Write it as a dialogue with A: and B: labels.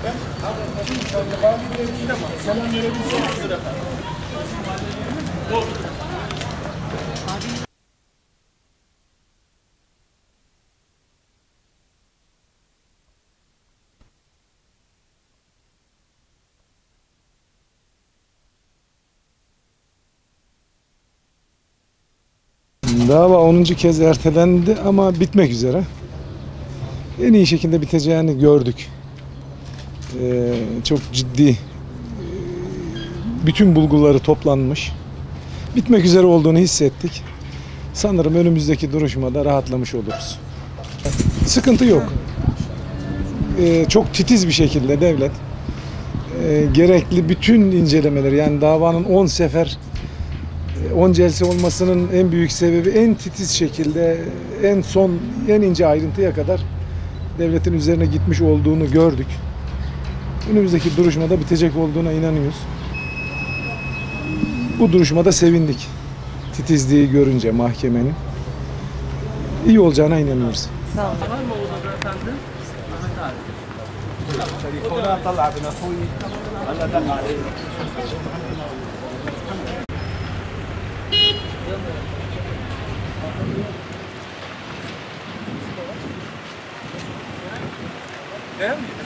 A: Selam verebilirsiniz efendim.
B: Dava 10. kez ertelendi ama bitmek üzere. En iyi şekilde biteceğini gördük. Çok ciddi bütün bulguları toplanmış. Bitmek üzere olduğunu hissettik. Sanırım önümüzdeki duruşmada rahatlamış oluruz. Sıkıntı yok. Çok titiz bir şekilde devlet gerekli bütün incelemeleri, yani davanın 10 sefer 10 celse olmasının en büyük sebebi en titiz şekilde en son en ince ayrıntıya kadar devletin üzerine gitmiş olduğunu gördük. Önümüzdeki duruşmada bitecek olduğuna inanıyoruz. Bu duruşmada sevindik. Titizliği görünce mahkemenin iyi olacağına inanıyoruz.
C: Sağ olun.
A: Var mı odada efendim? Ahmet abi. Değil mi?